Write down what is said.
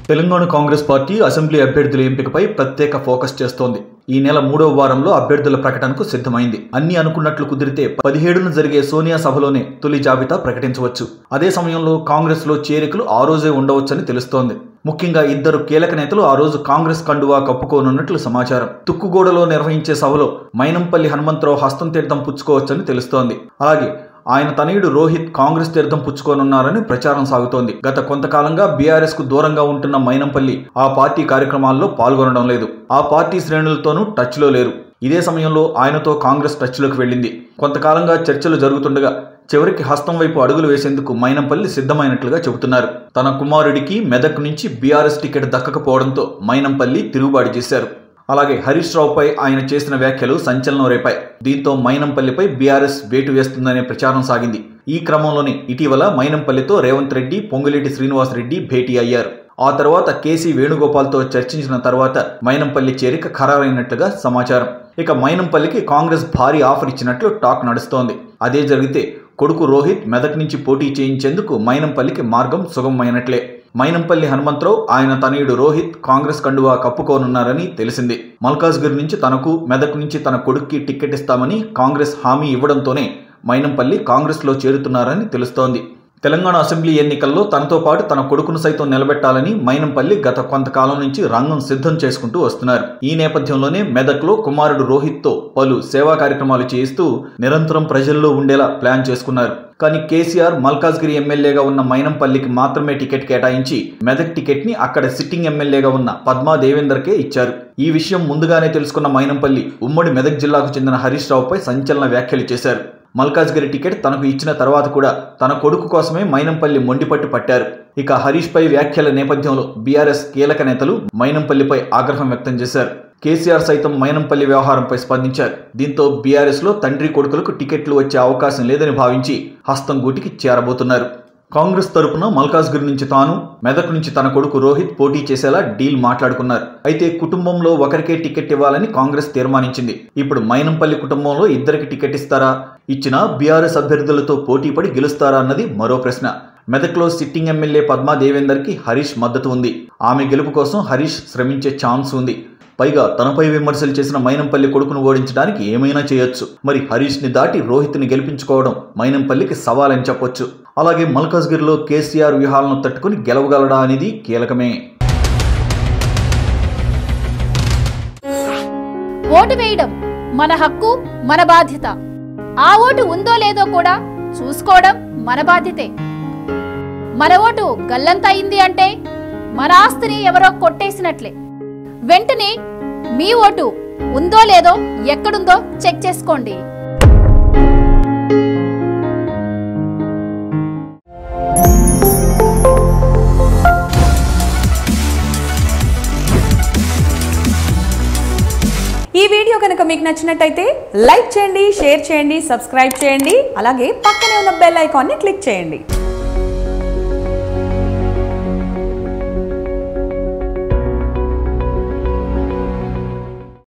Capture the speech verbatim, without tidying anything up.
Telangana Congress party assembly అభ్యర్థుల ఎంపికపై ప్రత్యేక ఫోకస్ చేస్తోంది. ఈ నెల మూడవ వారంలో అభ్యర్థుల ప్రకటనకు సిద్ధమైంది. అన్ని అనుకున్నట్లు కుదిరితే పదిహేడున జరిగే సోనియా సభలోనే తొలి జాబితా ప్రకటించవచ్చు. అదే సమయంలో కాంగ్రెస్ లో చేరికలు ఆ రోజే ఉండవచ్చని తెలుస్తోంది. ముఖ్యంగా ఇద్దరు కీలక నేతలు ఆ రోజు కాంగ్రెస్ కండువా కప్పుకోనున్నట్లు సమాచారం. తుక్కుగూడలో నిర్వహించే సభలో మైనంపల్లి హనుమంతరావు హస్తం తీర్థం పుచ్చుకోవచ్చని తెలుస్తోంది. అలాగే ఆయన తనయుడు రోహిత్ కాంగ్రెస్ తీర్థం పుచ్చుకోనున్నారని ప్రచారం సాగుతోంది. గత కొంతకాలంగా బీఆర్ఎస్ కు దూరంగా ఉంటున్న మైనంపల్లి ఆ పార్టీ కార్యక్రమాల్లో పాల్గొనడం లేదు. ఆ పార్టీ శ్రేణులతోనూ టచ్ లో లేరు. ఇదే సమయంలో ఆయనతో కాంగ్రెస్ టచ్ లోకి వెళ్ళింది. కొంతకాలంగా చర్చలు జరుగుతుండగా చివరికి హస్తం వైపు అడుగులు వేసేందుకు మైనంపల్లి సిద్ధమైనట్లుగా చెబుతున్నారు. తన కుమారుడికి మెదక్ నుంచి బీఆర్ఎస్ టికెట్ దక్కకపోవడంతో మైనంపల్లి తిరుగుబాటు చేశారు. అలాగే హరీష్ రావుపై ఆయన చేసిన వ్యాఖ్యలు సంచలనం రేపాయి. దీంతో మైనంపల్లిపై బీఆర్ఎస్ వేటు వేస్తుందనే ప్రచారం సాగింది. ఈ క్రమంలోనే ఇటీవల మైనంపల్లితో రేవంత్ రెడ్డి, పొంగులేటి శ్రీనివాసరెడ్డి భేటీ అయ్యారు. ఆ తర్వాత కేసీ వేణుగోపాల్తో చర్చించిన తర్వాత మైనంపల్లి చేరిక ఖరారైనట్లుగా సమాచారం. ఇక మైనంపల్లికి కాంగ్రెస్ భారీ ఆఫర్ ఇచ్చినట్లు టాక్ నడుస్తోంది. అదే జరిగితే కొడుకు రోహిత్ మెదక్ నుంచి పోటీ చేయించేందుకు మైనంపల్లికి మార్గం సుగమమైనట్లే. మైనంపల్లి హనుమంతరావు ఆయన తనయుడు రోహిత్ కాంగ్రెస్ కండువా కప్పుకోనున్నారని తెలిసింది. మల్కాజ్గిరి నుంచి తనకు, మెదక్ నుంచి తన కొడుక్కి టికెట్ ఇస్తామని కాంగ్రెస్ హామీ ఇవ్వడంతోనే మైనంపల్లి కాంగ్రెస్ లో చేరుతున్నారని తెలుస్తోంది. తెలంగాణ అసెంబ్లీ ఎన్నికల్లో తనతో పాటు తన కొడుకును సైతం నిలబెట్టాలని మైనంపల్లి గత కొంతకాలం నుంచి రంగం సిద్ధం చేసుకుంటూ వస్తున్నారు. ఈ నేపథ్యంలోనే మెదక్లో కుమారుడు రోహిత్ తో పలు సేవా కార్యక్రమాలు చేయిస్తూ నిరంతరం ప్రజల్లో ఉండేలా ప్లాన్ చేసుకున్నారు. కానీ కేసీఆర్ మల్కాజ్గిరి ఎమ్మెల్యేగా ఉన్న మైనంపల్లికి మాత్రమే టికెట్ కేటాయించి మెదక్ టికెట్ ని అక్కడ సిట్టింగ్ ఎమ్మెల్యేగా ఉన్న పద్మా దేవేందర్కే ఇచ్చారు. ఈ విషయం ముందుగానే తెలుసుకున్న మైనంపల్లి ఉమ్మడి మెదక్ జిల్లాకు చెందిన హరీష్ రావుపై సంచలన వ్యాఖ్యలు చేశారు. మల్కాజ్గిరి టికెట్ తనకు ఇచ్చిన తర్వాత కూడా తన కొడుకు కోసమే మైనంపల్లి మొండిపట్టు పట్టారు. ఇక హరీష్ పై వ్యాఖ్యల నేపథ్యంలో బీఆర్ఎస్ కీలక నేతలు మైనంపల్లిపై ఆగ్రహం వ్యక్తం చేశారు. కేసీఆర్ సైతం మైనంపల్లి వ్యవహారంపై స్పందించారు. దీంతో బీఆర్ఎస్ లో తండ్రి కొడుకులకు టికెట్లు వచ్చే అవకాశం లేదని భావించి హస్తం గూటికి చేరబోతున్నారు. కాంగ్రెస్ తరపున మల్కాజ్గిరి నుంచి తాను, మెదక్ నుంచి తన కొడుకు రోహిత్ పోటీ చేసేలా డీల్ మాట్లాడుకున్నారు. అయితే కుటుంబంలో ఒకరికే టికెట్ ఇవ్వాలని కాంగ్రెస్ తీర్మానించింది. ఇప్పుడు మైనంపల్లి కుటుంబంలో ఇద్దరికి టికెట్ ఇస్తారా? ఇచ్చినా బీఆర్ఎస్ అభ్యర్థులతో పోటీపడి గెలుస్తారా అన్నది మరో ప్రశ్న. మెదక్లో సిట్టింగ్ ఎమ్మెల్యే పద్మా దేవేందర్కి హరీష్ మద్దతు ఉంది. ఆమె గెలుపు కోసం హరీష్ శ్రమించే ఛాన్స్ ఉంది. పైగా తనపై విమర్శలు చేసిన మైనంపల్లి కొడుకును ఓడించడానికి ఏమైనా చేయొచ్చు. మరి హరీష్ ని దాటి రోహిత్ ని గెలిపించుకోవడం మైనంపల్లికి సవాలని చెప్పొచ్చు. అలాగే మల్కాజ్గిరిలో కేసీఆర్ వ్యూహాలను తట్టుకుని గెలవగలడా అనేది కీలకమే. ఓటు వేయడం మన హక్కు, మన బాధ్యత. ఆ ఓటు ఉందో లేదో కూడా చూసుకోవడం మన బాధ్యతే. మన ఓటు గల్లంత అయింది అంటే మన ఆస్తిని ఎవరో కొట్టేసినట్లే. వెంటనే మీ ఓటు ఉందో లేదో ఎక్కడుందో చెక్ చేసుకోండి. ఈ వీడియో కనుక మీకు నచ్చినట్టయితే లైక్ చేయండి, షేర్ చేయండి, సబ్స్క్రైబ్ చేయండి. అలాగే పక్కనే ఉన్న బెల్ ఐకాన్ని క్లిక్ చేయండి.